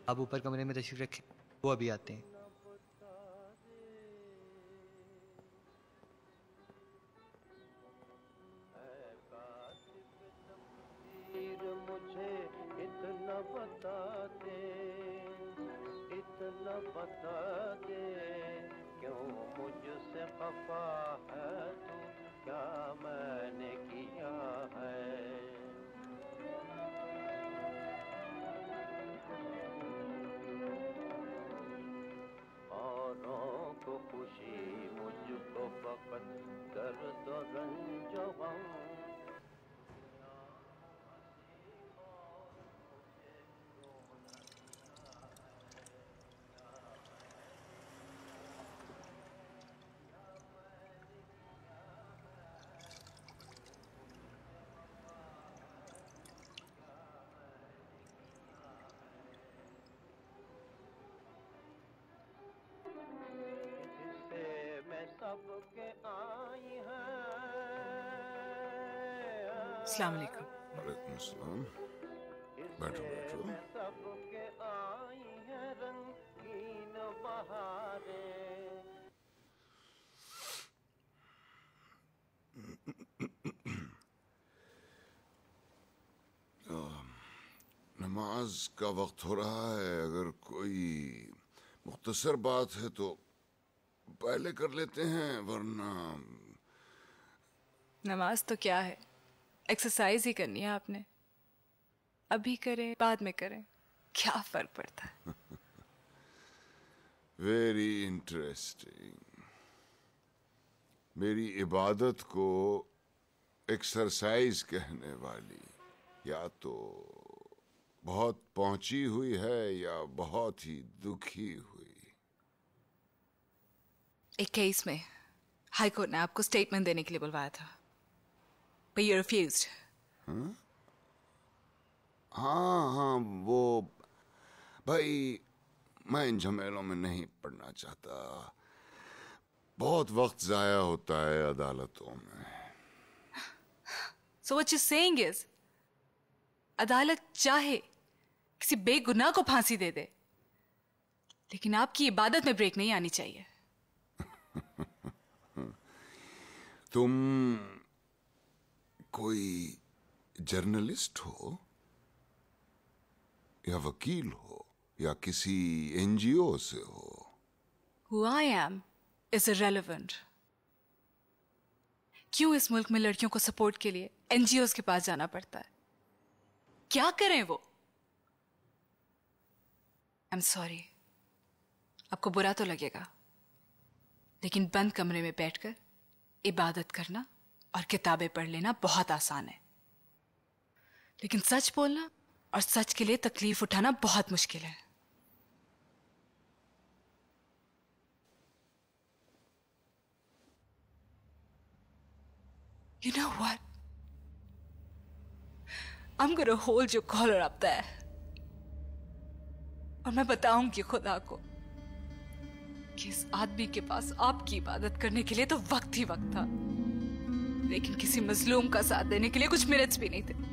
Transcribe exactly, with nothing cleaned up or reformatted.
आप ऊपर कमरे में तशरीफ रखें, वो अभी आते हैं। मुझे इतना बता दे, इतना बता दे, क्यों मुझसे खफा है तू, क्या मैंने किया है। औरों को खुशी, मुझको फकत दर्द और रंज और गम। सबके आई है। अस्सलाम वालेकुम। वालेकुम अस्सलाम। बैठो बैठो। सबके आई है रंगीन बहारें। नमाज का वक्त हो रहा है, अगर कोई मुख्तसर बात है तो पहले कर लेते हैं, वरना नमाज तो क्या है, एक्सरसाइज ही करनी है आपने। अभी करें बाद में करें, क्या फर्क पड़ता है। Very interesting. मेरी इबादत को एक्सरसाइज कहने वाली या तो बहुत पहुंची हुई है या बहुत ही दुखी हुई। एक केस में हाई कोर्ट ने आपको स्टेटमेंट देने के लिए बुलवाया था, but you refused. हाँ हाँ हाँ वो भाई, मैं इन झमेलों में नहीं पड़ना चाहता। बहुत वक्त जाया होता है अदालतों में। So what you're saying is, अदालत चाहे किसी बेगुनाह को फांसी दे दे, लेकिन आपकी इबादत में ब्रेक नहीं आनी चाहिए। तुम कोई जर्नलिस्ट हो या वकील हो या किसी एनजीओ से हो? Who I am is irrelevant. क्यों इस मुल्क में लड़कियों को सपोर्ट के लिए एनजीओज के पास जाना पड़ता है? क्या करें वो? I'm sorry, आपको बुरा तो लगेगा, लेकिन बंद कमरे में बैठकर इबादत करना और किताबें पढ़ लेना बहुत आसान है, लेकिन सच बोलना और सच के लिए तकलीफ उठाना बहुत मुश्किल है। You know what? I'm gonna hold your collar up there. और मैं बताऊंगी खुदा को कि इस आदमी के पास आपकी इबादत करने के लिए तो वक्त ही वक्त था, लेकिन किसी मजलूम का साथ देने के लिए कुछ मिनट्स भी नहीं थे।